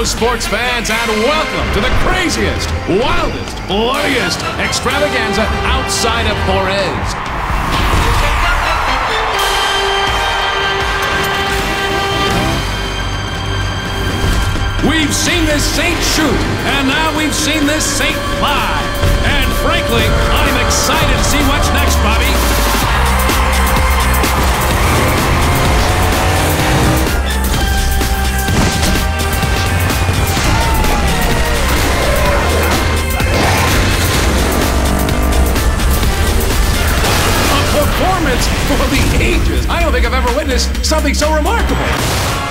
Hello, sports fans, and welcome to the craziest, wildest, bloodiest extravaganza outside of Forez. We've seen this saint shoot, and now we've seen this saint fly. And frankly, I'm excited to see what's next, Bobby. A performance for the ages. I don't think I've ever witnessed something so remarkable.